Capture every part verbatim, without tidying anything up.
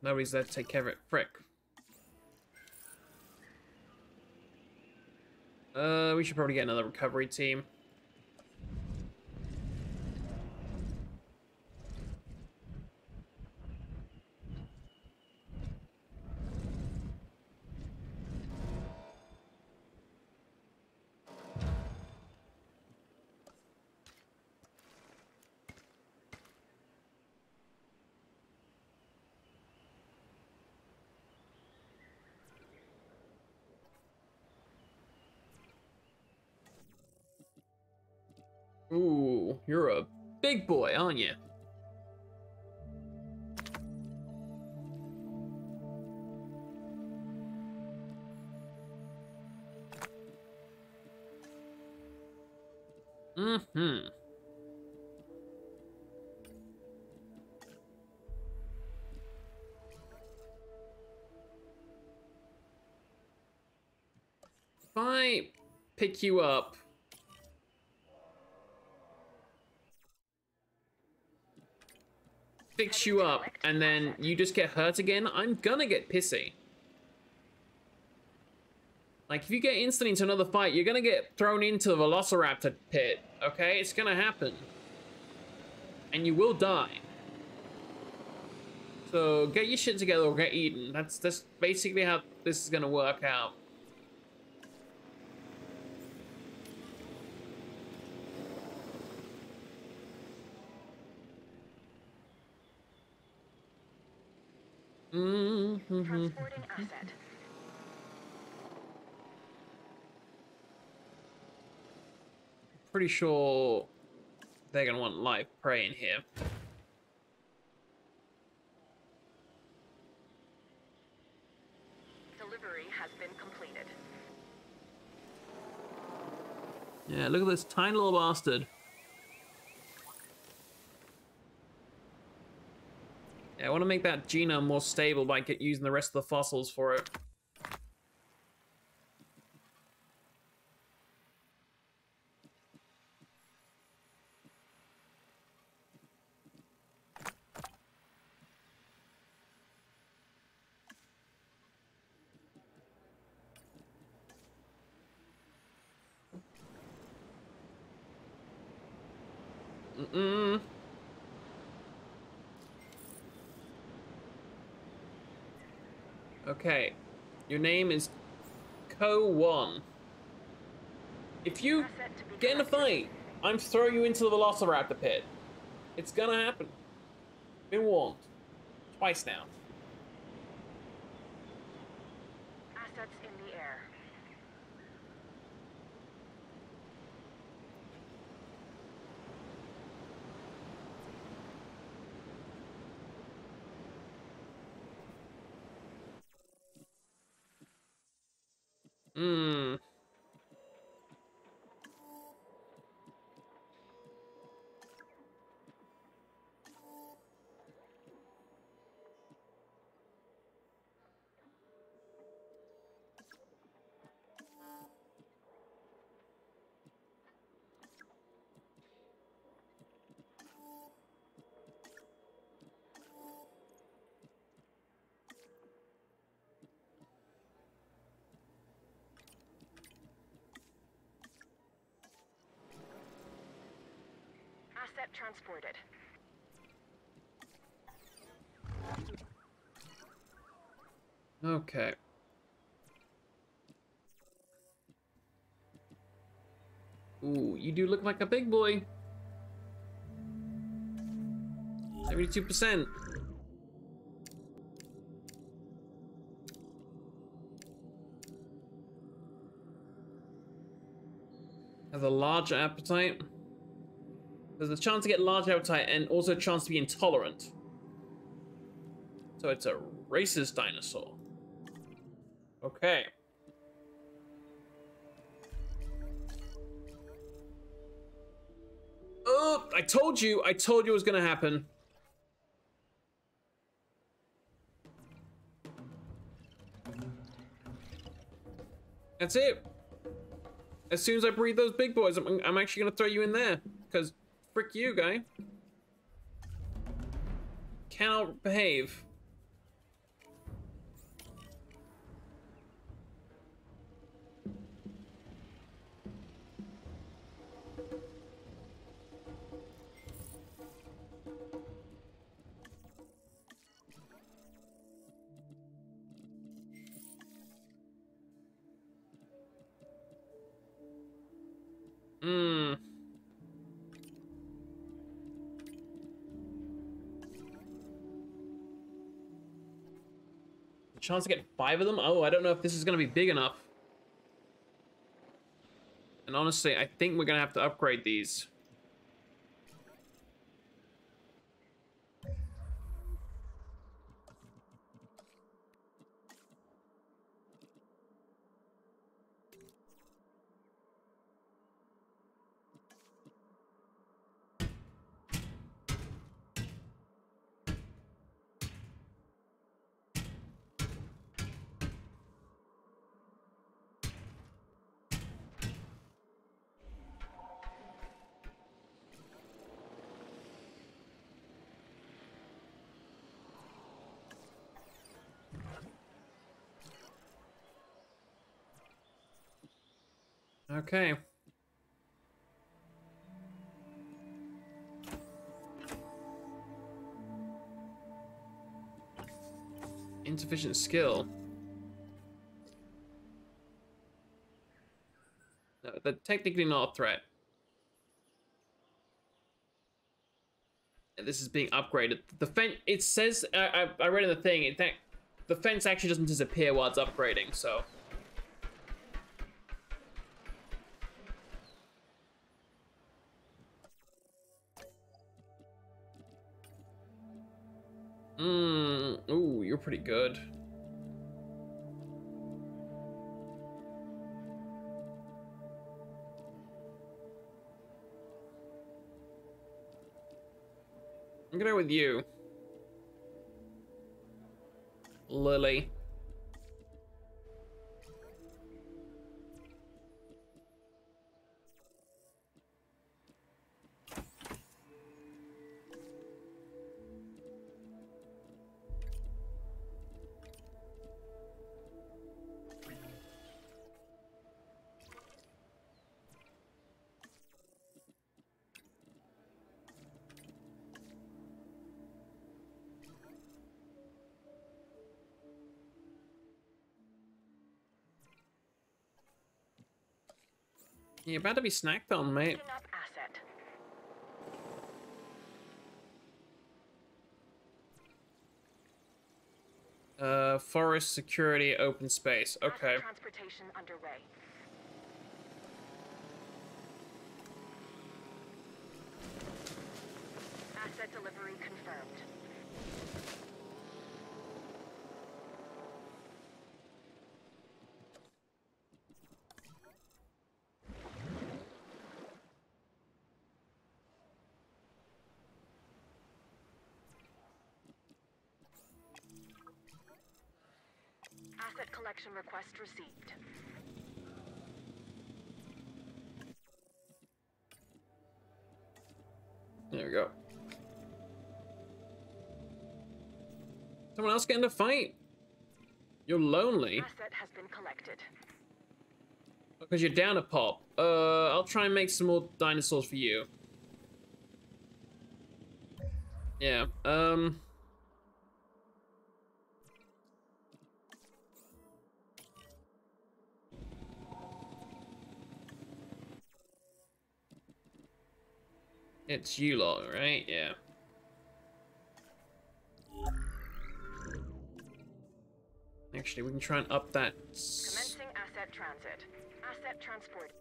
Nobody's there to take care of it. Frick. Uh, we should probably get another recovery team. Ooh, you're a big boy, aren't you? Mm-hmm. If I pick you up... fix you up, and then you just get hurt again, I'm gonna get pissy. Like, if you get instantly into another fight, you're gonna get thrown into the Velociraptor pit, okay? It's gonna happen. And you will die. So, get your shit together or get eaten. That's, that's basically how this is gonna work out. Mm-hmm. Transporting asset. Pretty sure they're gonna want live prey in here. Delivery has been completed. Yeah, look at this tiny little bastard. Yeah, I want to make that genome more stable by get using the rest of the fossils for it. Mm-mm. Okay, your name is Co one. If you get in a fight, I'm throwing you into the Velociraptor pit. It's gonna happen. Been warned. Twice now. Assets in the air. Hmm. Asset transported. Okay. Ooh, you do look like a big boy. seventy-two percent. Has a large appetite. There's a chance to get large appetite and also a chance to be intolerant. So it's a racist dinosaur. Okay. Oh, I told you, I told you it was gonna happen. That's it. As soon as I breed those big boys, I'm, I'm actually gonna throw you in there. Because, frick you, guy. Cannot behave. chance to get five of them? Oh, I don't know if this is going to be big enough. And honestly, I think we're going to have to upgrade these. Okay. Insufficient skill. No, they're technically not a threat. This is being upgraded. The fence, it says, I, I, I read in the thing, it, the fence actually doesn't disappear while it's upgrading, so. Mmm, ooh, you're pretty good. I'm gonna go with you. Lily. You're about to be snacked on, mate. Picking up asset. Uh, forest security, open space. Okay. Asset transportation underway. Asset delivery confirmed. Asset collection request received. There we go. Someone else getting a fight? You're lonely. Asset has been collected. Because you're down a pop. Uh, I'll try and make some more dinosaurs for you. Yeah, um... it's you lot, right? Yeah. Actually, we can try and up that. Commencing asset transit. Asset transport.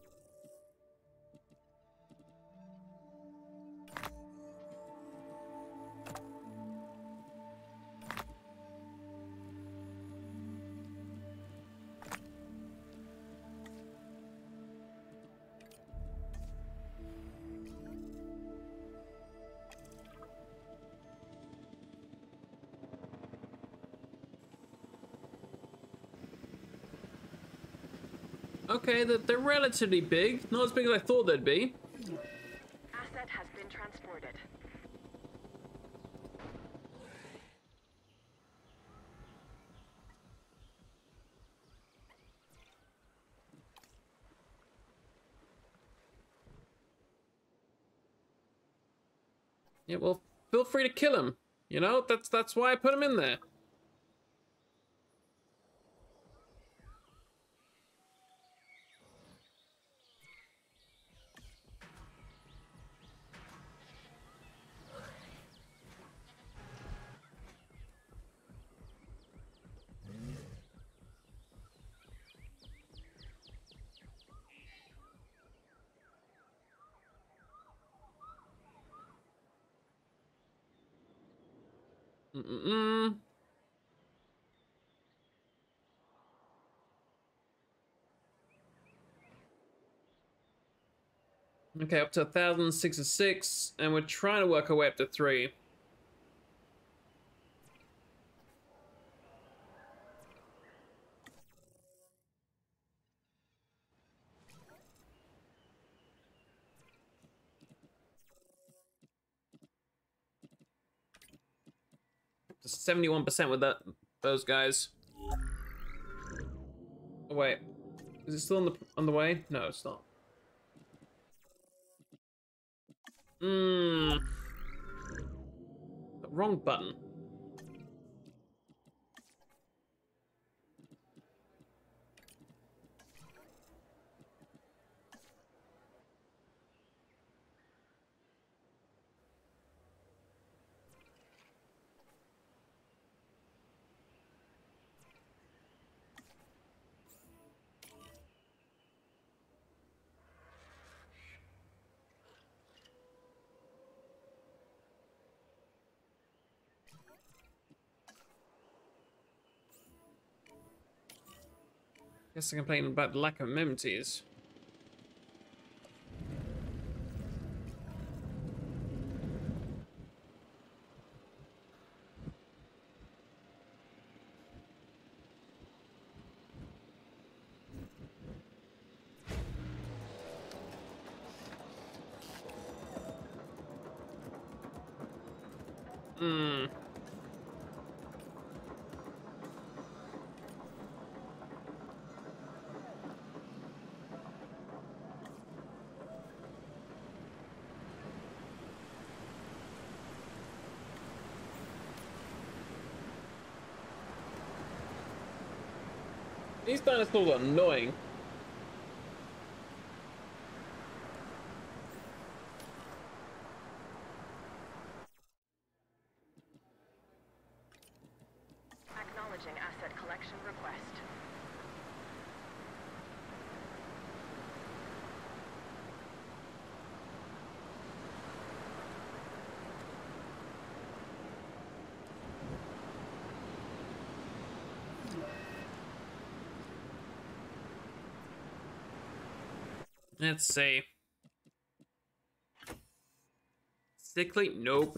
Okay, they're, they're relatively big. Not as big as I thought they'd be. Asset has been transported. Yeah, well, feel free to kill him. You know, that's that's why I put him in there. Mm-mm-mm. Okay, up to one thousand sixty-six, and we're trying to work our way up to three. seventy-one percent with that those guys. Oh wait, is it still on the on the way? No, it's not. Hmm. Wrong button. Guess I complain about the lack of amenities. Hmm. These dinosaurs are annoying. Acknowledging asset collection request. Let's see. Sickly? Nope.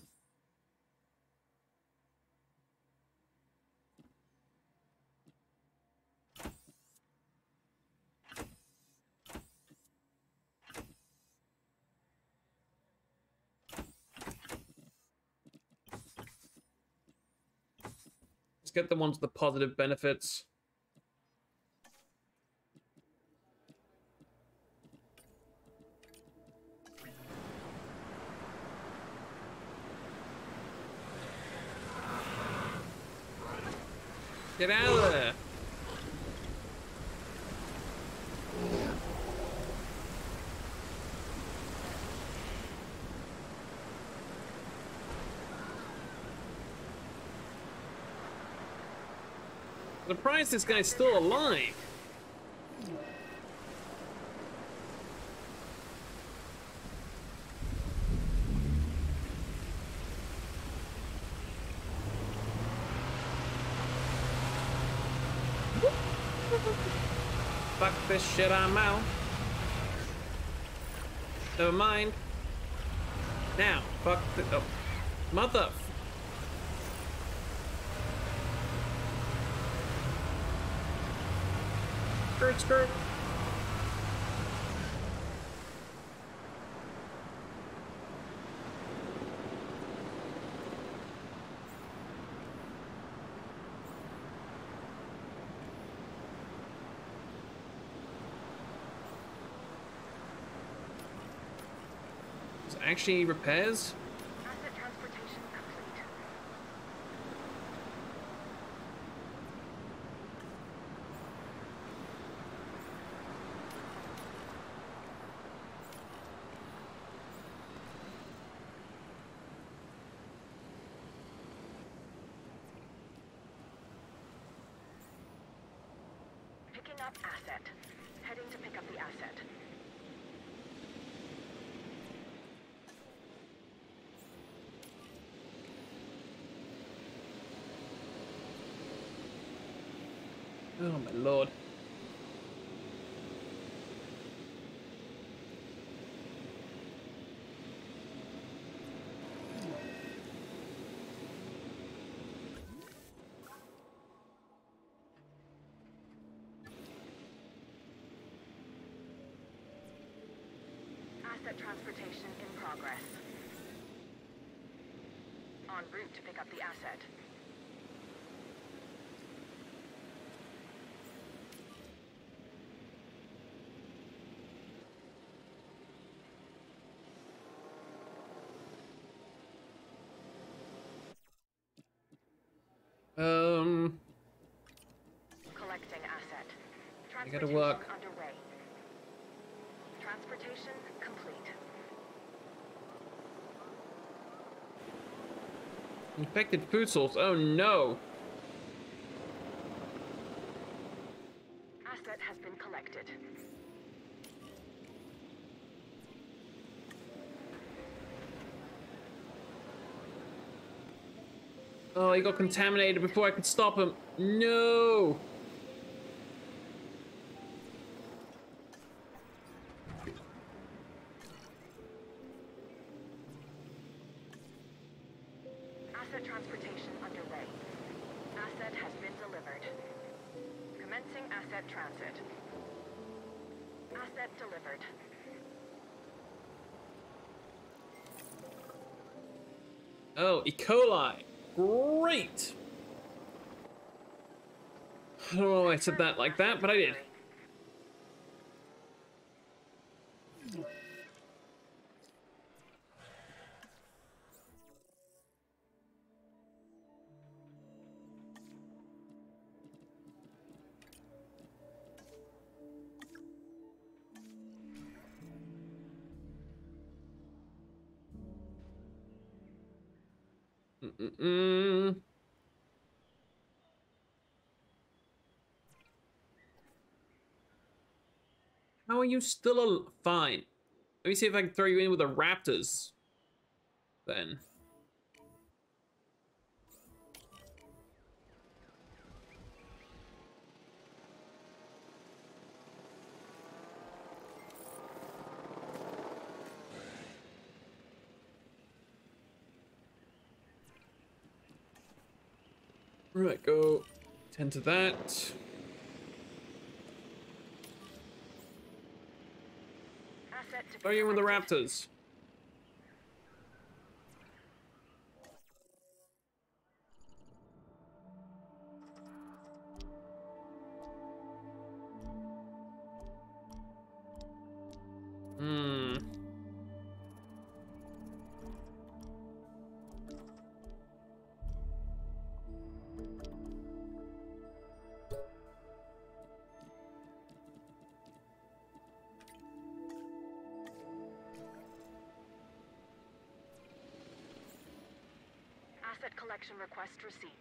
Let's get the ones with the positive benefits. Get out of there! I'm surprised this guy's still alive. Fuck this shit, I'm out. Never mind. Now, fuck the. Oh. Mother. Skirt, skirt. Is it actually repairs? Asset transportation complete. Picking up asset. Heading to pick up the asset. Oh my lord. Asset transportation in progress. En route to pick up the asset. Um, Collecting asset. I gotta Transportation work. underway. Transportation complete. Infected food source. Oh no. Asset has been collected. Oh, he got contaminated before I could stop him. No. Asset transportation underway. Asset has been delivered. Commencing asset transit. Asset delivered. Oh, E. coli. Great. I don't know why I said that like that, but I did. Mm-mm-mm. How are you still al- fine? Let me see if I can throw you in with the raptors. Then. Right, go tend to that. Asset to Throw you in with the collected. raptors. Hmm. Asset collection request received.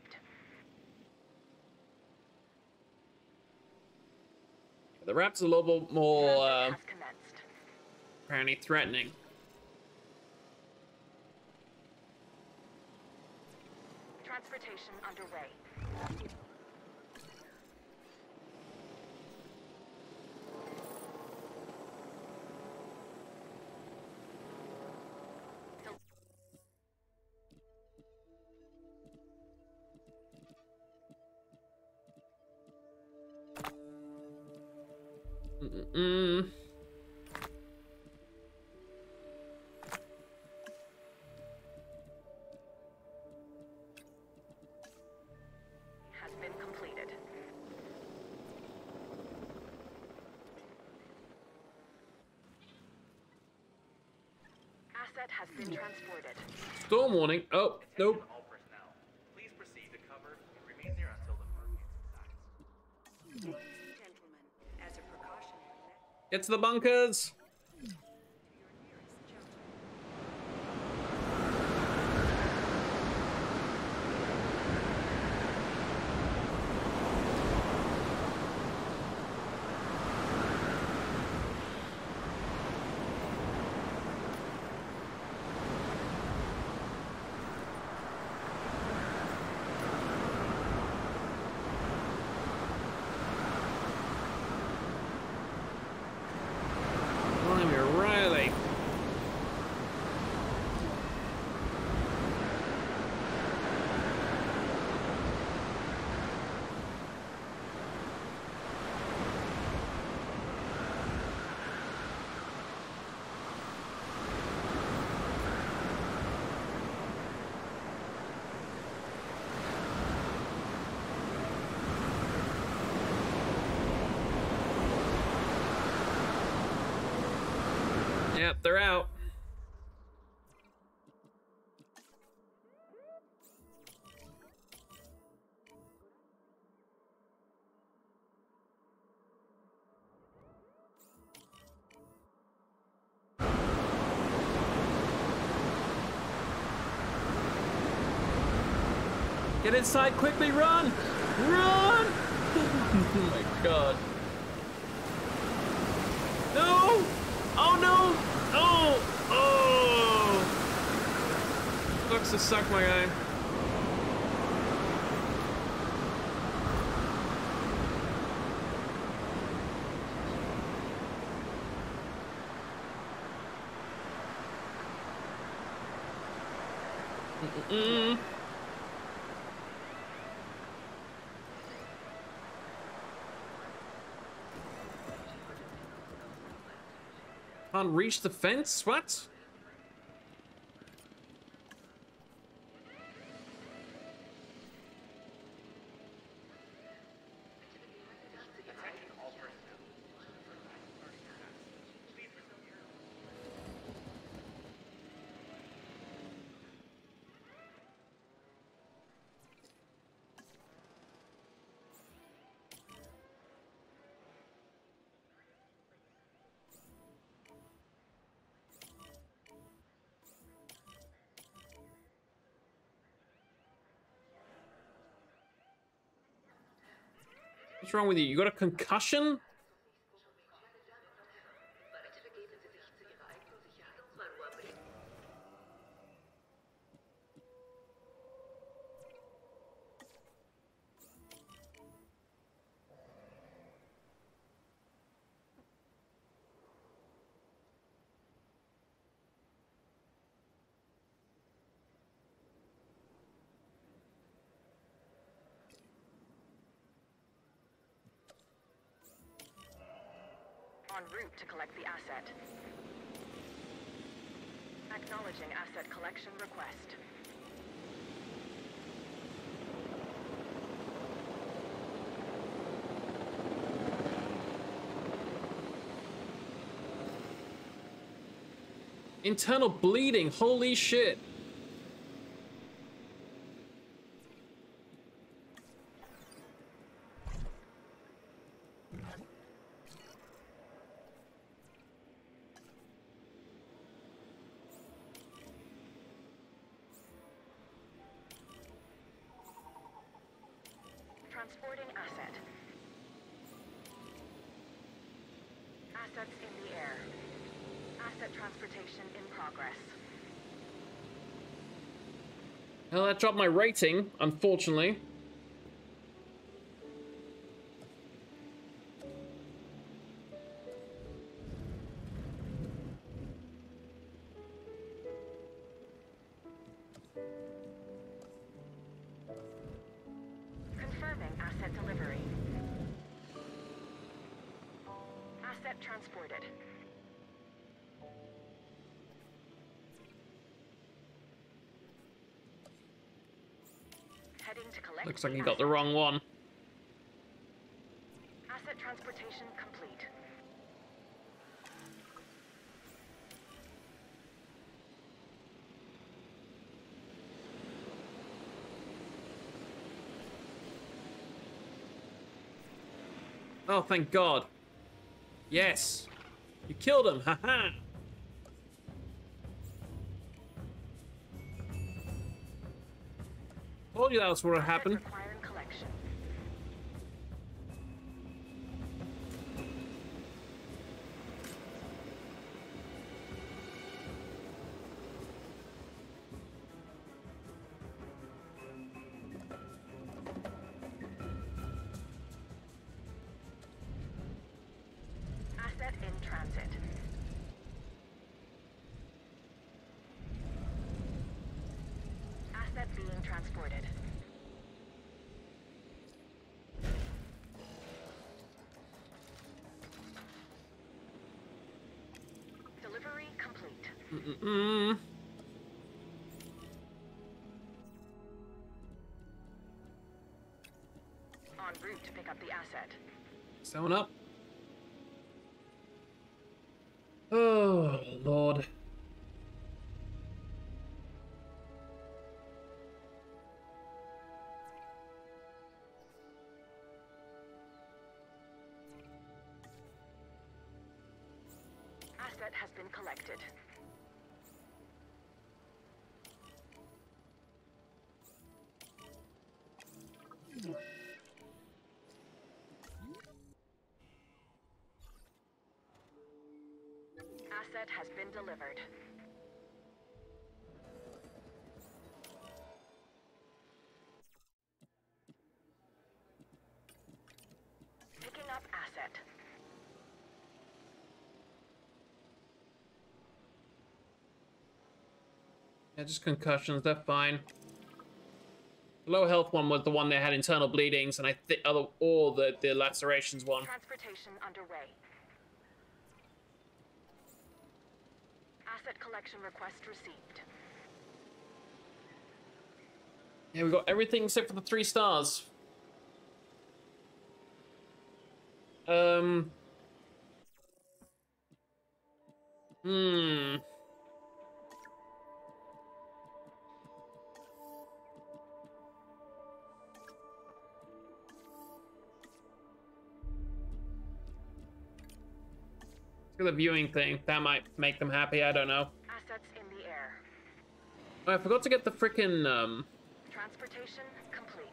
The raptors are a little bit more, Transit uh, has commenced. apparently threatening. Transportation underway. Mm-mm-mm. Has been completed. Asset has been transported. Storm warning. Oh, nope. All personnel, please proceed to cover and remain there until the hurricane subsides. Ladies and gentlemen, as a precautionary measure, Get to the bunkers. to your nearest shelter. Yep, they're out. Get inside quickly, run! Run! Oh my god. No! Oh no! Oh! Oh! Sucks to suck, my guy. Mm-mm. Can't reach the fence? What? What's wrong with you? You got a concussion? En route to collect the asset. Acknowledging asset collection request. Internal bleeding, holy shit. Transporting asset. Assets in the air. Asset transportation in progress. Well, that dropped my rating, unfortunately. Confirming asset delivery. Asset transported. Heading to collect. Looks like the you got the asset. wrong one. Asset transportation complete. Oh, thank God. Yes. You killed him, haha. Told you that was what would happen. Requiring collection. Asset in transit. Asset being transported. Delivery complete. Mm-mm. En route to pick up the asset. Someone up. Oh, Lord. Asset has been collected. Asset has been delivered. Picking up asset. Yeah, just concussions, they're fine. The low health one was the one that had internal bleedings, and I think other or the, the lacerations one. Transportation underway. Asset collection request received. Yeah, we got everything except for the three stars. Um. Hmm. Let's do the viewing thing. That might make them happy. I don't know. Assets in the air. Oh, I forgot to get the frickin' um. Transportation complete.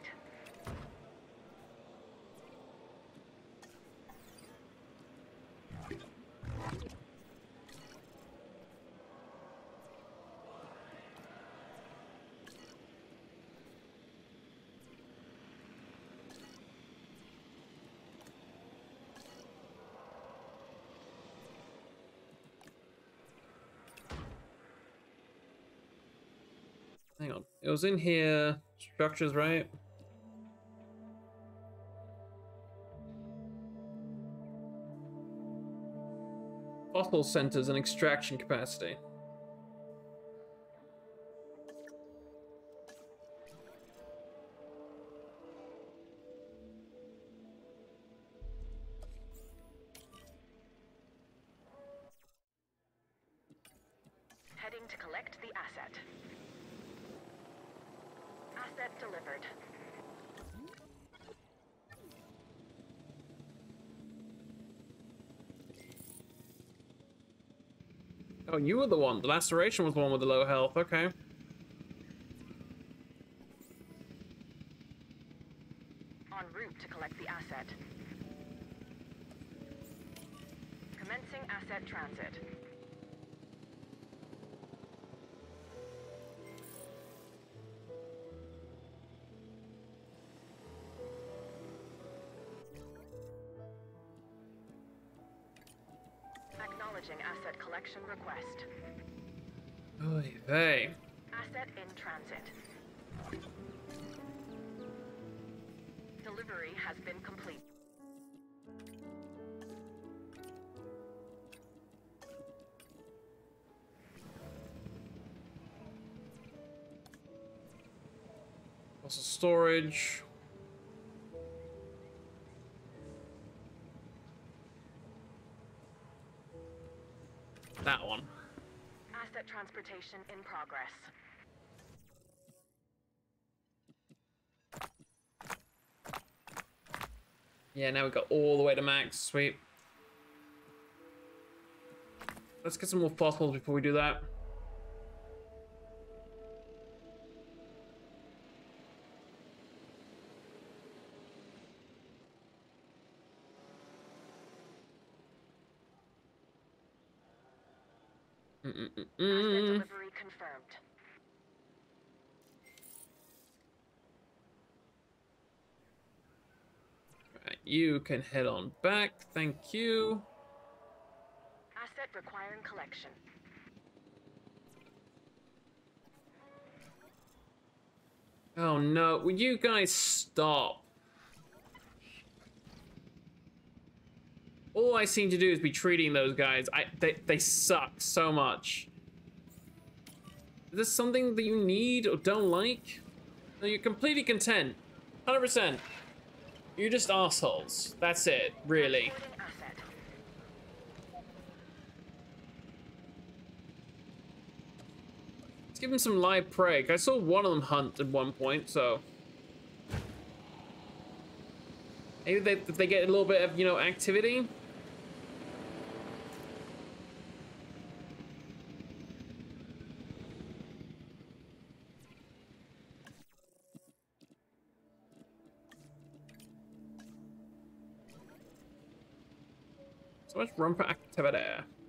Hang on. It was in here. Structures, right? Fossil centers and extraction capacity. Heading to collect the asset. Asset delivered. Oh, you were the one. The laceration was the one with the low health. Okay. En route to collect the asset. Commencing asset transit. Acknowledging asset collection request. Oy vey. Asset in transit. Delivery has been complete. Also storage. That one. Asset transportation in progress. Yeah, now we got all the way to max. Sweet. Let's get some more fossils before we do that. Mm -mm -mm Asset -mm. delivery confirmed. Right, you can head on back. Thank you. Asset requiring collection. Oh no, would you guys stop? All I seem to do is be treating those guys. I they, they suck so much. Is this something that you need or don't like? No, you're completely content. one hundred percent. You're just assholes. That's it, really. Transporting asset. give them some live prey. I saw one of them hunt at one point, so maybe they, if they get a little bit of, you know, activity. So much room for activity.